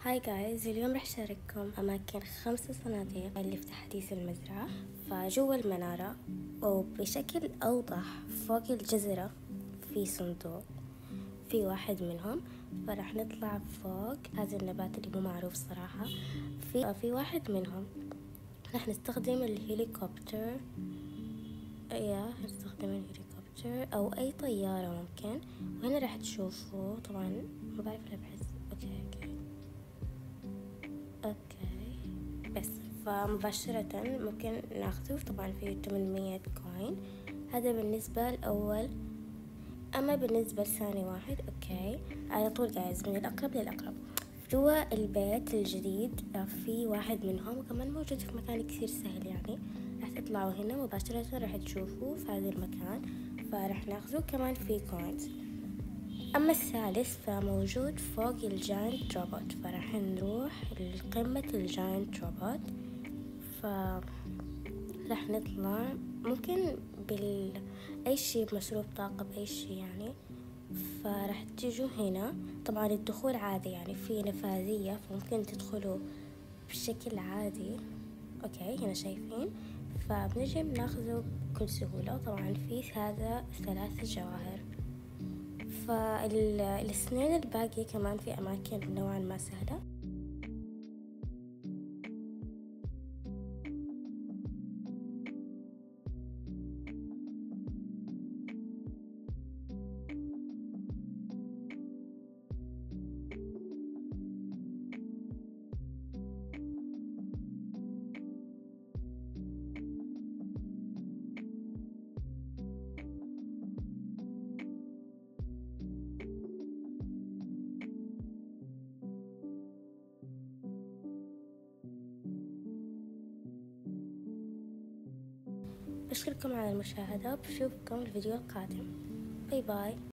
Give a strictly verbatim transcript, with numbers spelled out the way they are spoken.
هاي جايز، اليوم رح شارككم أماكن خمس صناديق اللي في تحديث المزرعة. فجوا المنارة وبشكل أوضح فوق الجزرة في صندوق في واحد منهم، فرح نطلع فوق هذا النبات اللي مو معروف صراحة. في في واحد منهم رح نستخدم الهليكوبتر، يا نستخدم الهليكوبتر أو أي طيارة ممكن. وهنا رح تشوفوا طبعا ما بعرف لا بحس أوكي أوكي اوكي بس فمباشرة ممكن ناخذه. طبعا فيه ثمانمية كوين، هذا بالنسبة الأول. أما بالنسبة لثاني واحد اوكي على طول جايز من الأقرب للأقرب. جوا البيت الجديد في واحد منهم وكمان موجود في مكان كثير سهل، يعني راح تطلعوا هنا مباشرة راح تشوفوه في هذا المكان، فراح ناخذه. كمان في كوينز. أما الثالث فموجود فوق الجاينت روبوت، فراح نروح لقمة الجاينت روبوت، فراح نطلع ممكن بال أي شي بمشروب طاقة بأي شي يعني. فراح تيجوا هنا، طبعا الدخول عادي يعني في نفاذية فممكن تدخلوا بشكل عادي. اوكي هنا شايفين، فبنجي بناخذه بكل سهولة. طبعا في هذا ثلاثة جواهر. فالسنين الباقية كمان في أماكن نوعا ما سهلة. بشكركم على المشاهدة، بشوفكم الفيديو القادم. باي باي.